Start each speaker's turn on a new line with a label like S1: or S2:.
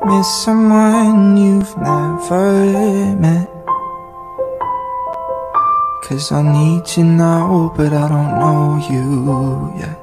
S1: miss someone you've never met. 'Cause I need you now, but I don't know you yet.